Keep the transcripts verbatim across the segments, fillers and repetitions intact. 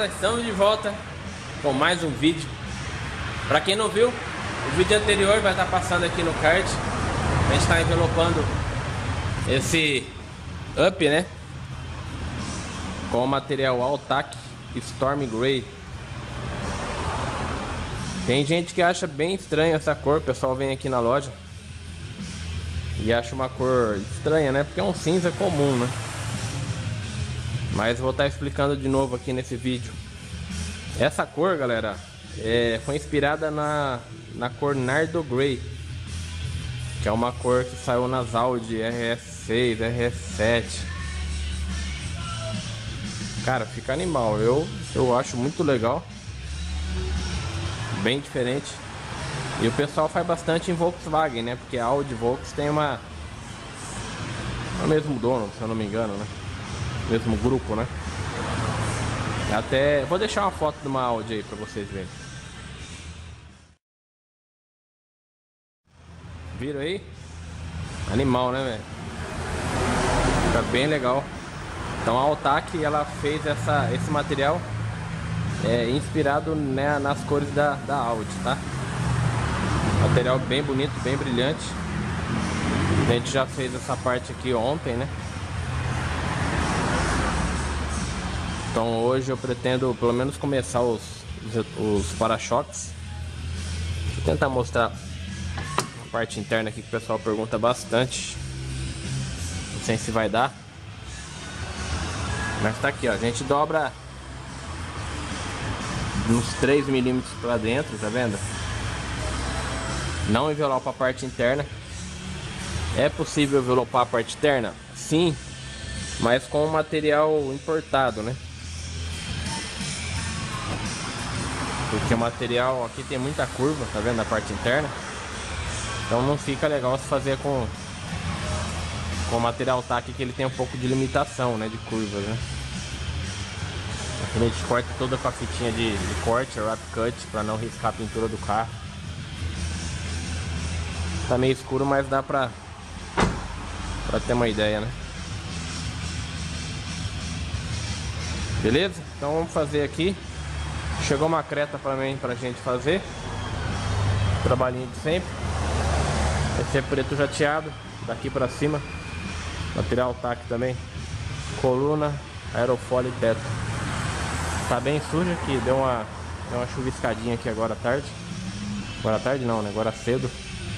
Beleza? Estamos de volta com mais um vídeo. Pra quem não viu, o vídeo anterior vai estar passando aqui no card. A gente está envelopando esse up, né? Com o material Altac Storm Grey. Tem gente que acha bem estranha essa cor. O pessoal vem aqui na loja e acha uma cor estranha, né? Porque é um cinza comum, né? Mas vou estar explicando de novo aqui nesse vídeo. Essa cor, galera, é, foi inspirada na, na cor Nardo Grey, que é uma cor que saiu nas Audi R S seis, R S sete. Cara, fica animal. Eu, eu acho muito legal. Bem diferente. E o pessoal faz bastante em Volkswagen, né? Porque a Audi e Volkswagen tem uma... é o mesmo dono, se eu não me engano, né? Mesmo grupo, né? Até vou deixar uma foto de uma Audi aí pra vocês verem. Viram aí? Animal, né, velho? Fica bem legal. Então a Altac, ela fez essa, esse material é, inspirado, né, nas cores da, da Audi, tá? Material bem bonito, bem brilhante. A gente já fez essa parte aqui ontem, né? Então hoje eu pretendo pelo menos começar os, os, os para-choques. Deixa eu tentar mostrar a parte interna aqui que o pessoal pergunta bastante. Não sei se vai dar. Mas tá aqui, ó. A gente dobra uns três milímetros para dentro, tá vendo? Não envelopa a parte interna. É possível envelopar a parte externa? Sim, mas com material importado, né? Porque o material aqui tem muita curva, tá vendo? A parte interna. Então não fica legal se fazer com com o material Altac, que ele tem um pouco de limitação, né? De curvas, né? Aqui a gente corta toda com a fitinha de, de corte, wrap cut, para não riscar a pintura do carro. Tá meio escuro, mas dá pra, pra ter uma ideia, né? Beleza? Então vamos fazer aqui. Chegou uma creta para mim, pra gente fazer. Trabalhinho de sempre. Esse é preto jateado, daqui para cima. Material Altac também. Coluna, aerofólio e teto. Tá bem sujo aqui, deu uma, deu uma chuviscadinha aqui agora à tarde. Agora à tarde não, né? Agora cedo.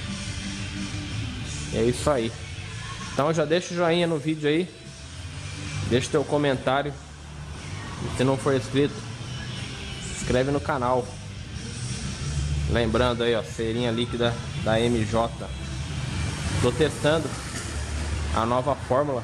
E é isso aí. Então já deixa o joinha no vídeo aí. Deixa o teu comentário. E se não for inscrito, se inscreve no canal. Lembrando aí, ó, cerinha líquida da M J. Tô testando a nova fórmula.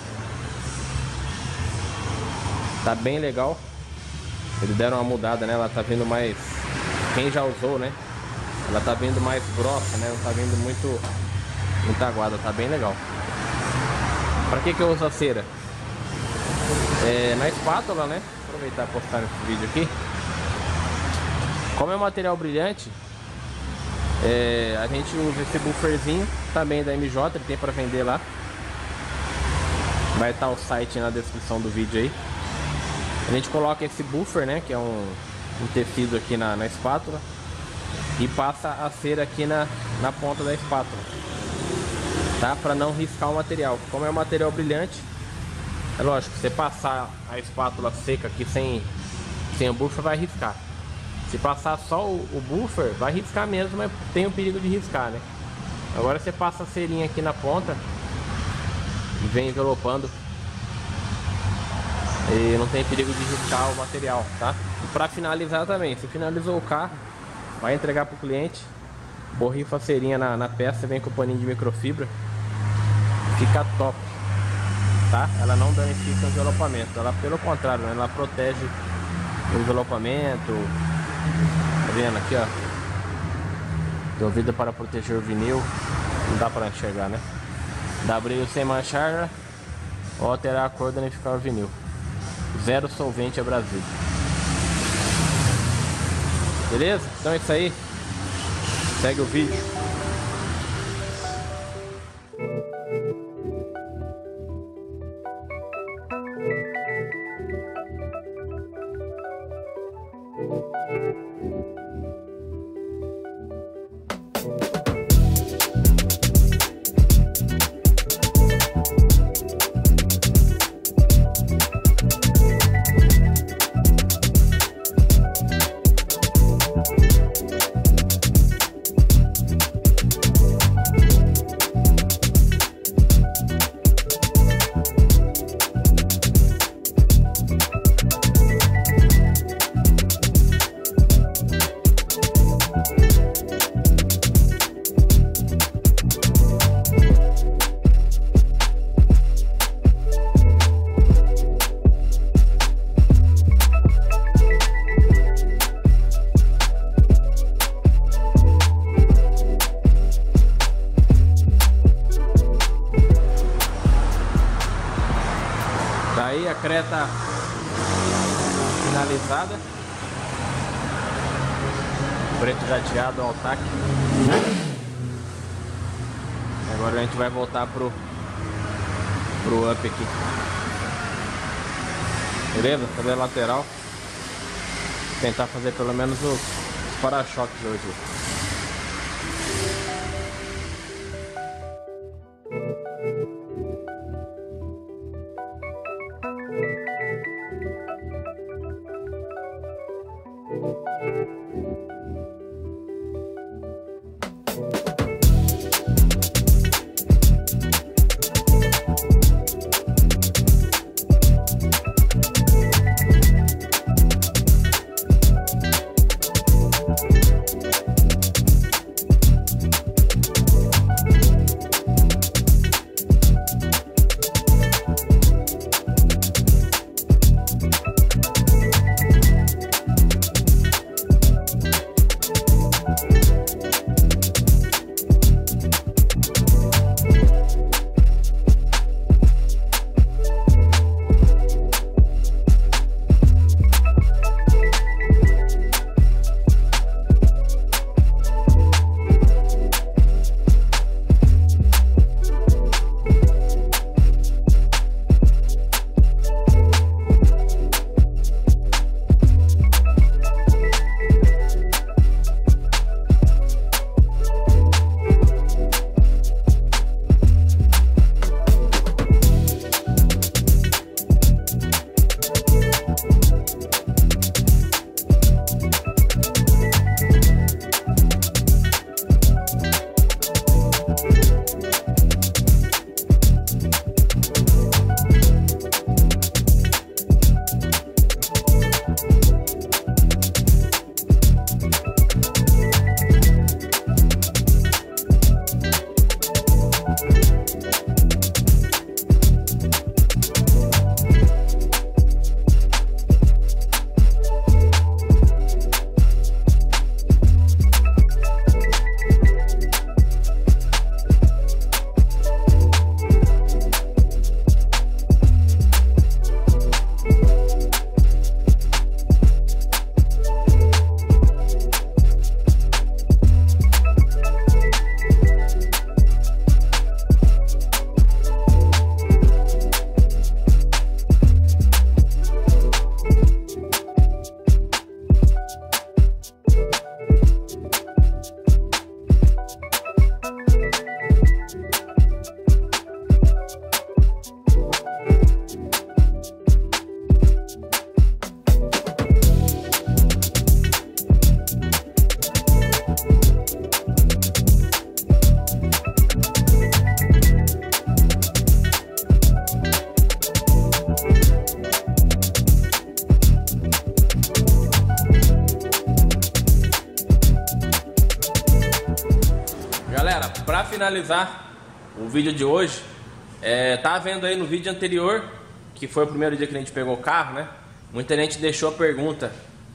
Tá bem legal. Eles deram uma mudada, né? Ela tá vindo mais... Quem já usou, né? Ela tá vindo mais grossa, né? Não tá vindo muito... muita aguada, tá bem legal. Pra que que eu uso a cera? É, na espátula, né? Vou aproveitar e postar esse vídeo aqui. Como é um material brilhante, é, a gente usa esse bufferzinho também da M J, ele tem para vender lá. Vai estar o site na descrição do vídeo aí. A gente coloca esse buffer, né, que é um, um tecido aqui na, na espátula, e passa a cera aqui na, na ponta da espátula, tá? Para não riscar o material. Como é um material brilhante, é lógico, você passar a espátula seca aqui sem, sem o buffer, vai riscar. Se passar só o, o buffer, vai riscar mesmo, mas tem o perigo de riscar, né? Agora você passa a cerinha aqui na ponta e vem envelopando, e não tem perigo de riscar o material, tá? E para finalizar também, se finalizou o carro, vai entregar para o cliente, borrifa a cerinha na, na peça, vem com o paninho de microfibra, fica top, tá? Ela não danifica o envelopamento, ela pelo contrário, né? Ela protege o envelopamento. Tá vendo aqui, ó? Dovida para proteger o vinil. Não dá para enxergar, né? Dá brilho sem manchar ou alterar a cor, danificar o vinil. Zero solvente abrasivo. Beleza? Então é isso aí. Segue o vídeo. Creta finalizada. Preto jateado, Altac. Agora a gente vai voltar pro pro up aqui. Beleza? Fazer a lateral. Tentar fazer pelo menos os para-choques hoje. Para finalizar o vídeo de hoje, é, tá vendo aí no vídeo anterior, que foi o primeiro dia que a gente pegou o carro, né? Muita gente deixou a pergunta,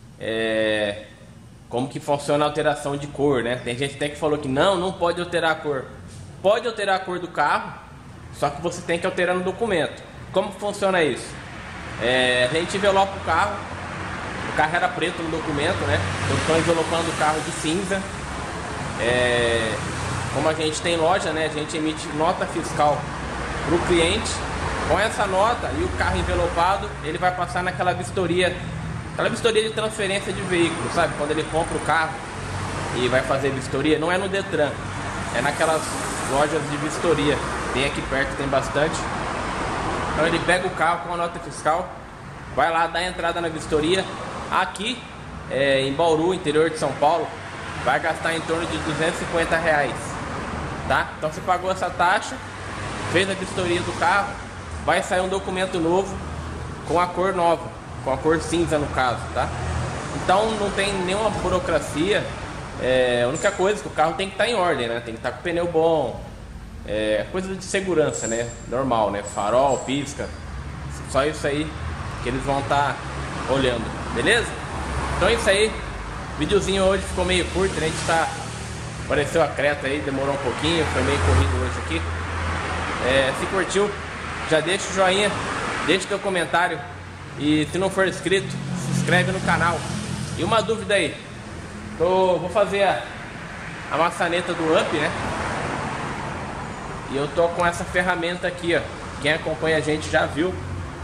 é, como que funciona a alteração de cor, né? Tem gente até que falou que não, não pode alterar a cor. Pode alterar a cor do carro, só que você tem que alterar no documento. Como que funciona isso? É, a gente envelopa o carro, o carro era preto no documento, né? Eu estou envelopando o carro de cinza. É, como a gente tem loja, né? A gente emite nota fiscal para o cliente. Com essa nota e o carro envelopado, ele vai passar naquela vistoria, aquela vistoria de transferência de veículo, sabe? Quando ele compra o carro e vai fazer vistoria, não é no Detran, é naquelas lojas de vistoria, tem aqui perto, tem bastante. Então ele pega o carro com a nota fiscal, vai lá, dá a entrada na vistoria. Aqui é, em Bauru, interior de São Paulo, vai gastar em torno de duzentos e cinquenta reais, tá? Então você pagou essa taxa, fez a vistoria do carro, vai sair um documento novo com a cor nova, com a cor cinza no caso, tá? Então não tem nenhuma burocracia. É, a única coisa é que o carro tem que estar em ordem, né? Tem que estar com o pneu bom, é coisa de segurança, né? Normal, né? Farol, pisca, só isso aí que eles vão estar olhando, beleza? Então é isso aí. O videozinho hoje ficou meio curto, né? A gente tá... Apareceu a Creta aí, demorou um pouquinho, foi meio corrido hoje aqui. É, se curtiu, já deixa o joinha, deixa teu comentário. E se não for inscrito, se inscreve no canal. E uma dúvida aí, tô, vou fazer a, a maçaneta do Up, né? E eu tô com essa ferramenta aqui, ó. Quem acompanha a gente já viu.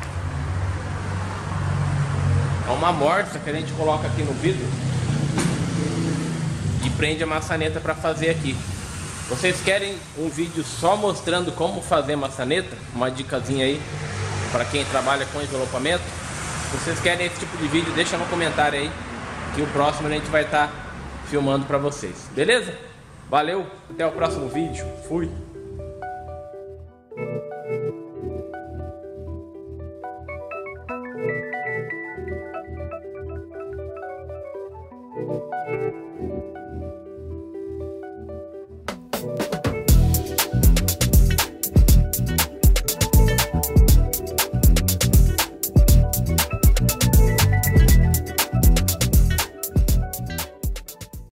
É uma morsa que a gente coloca aqui no vidro e prende a maçaneta para fazer aqui. Vocês querem um vídeo só mostrando como fazer maçaneta? Uma dicasinha aí para quem trabalha com envelopamento? Se vocês querem esse tipo de vídeo, deixa no comentário aí, que o próximo a gente vai estar filmando para vocês. Beleza? Valeu, até o próximo vídeo. Fui!